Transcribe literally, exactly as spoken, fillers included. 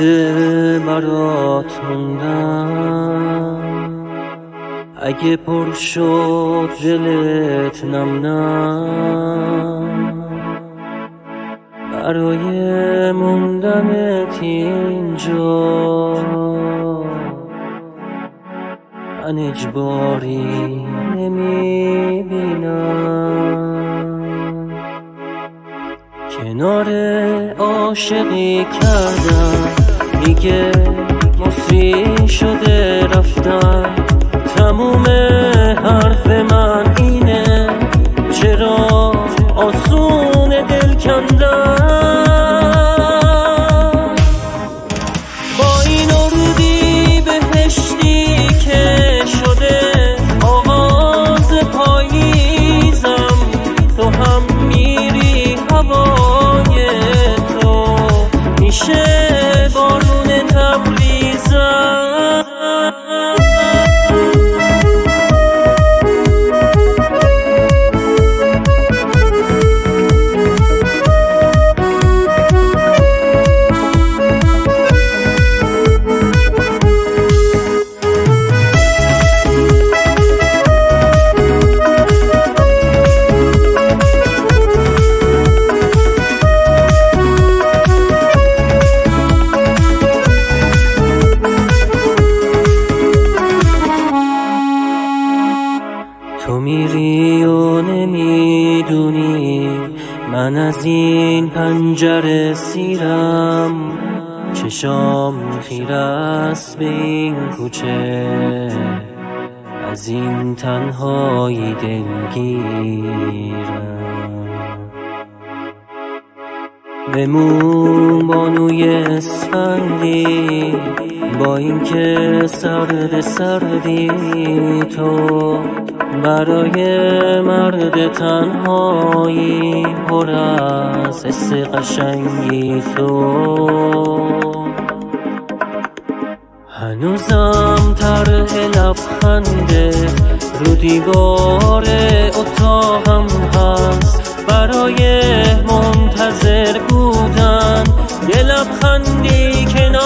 هفته برات موندم، اگه پر شد دلت نم نم، برای موندنت اینجا من اجباری نمیبینم. کنار عاشقی کردم دیگه مصری شده رفتم، تموم حرف من اینه چرا آسون دل کندم. با این اردی بهشتی که شده آغاز پاییزم، تو هم میری هوای تو میشه بارون تبریزم. تو میری و نمیدونی من از این پنجره سیرم، چشام خیره است به این کوچه، از این تنهایی دلگیرم. بمون بانوی اسفندی با این که سرد سردی، تو برای مرد تنهایی پر از حس قشنگی. تو هنوزم طرح لبخنده رو دیوار اتاقم هست، برای منتظر بودن یه لبخندی کنار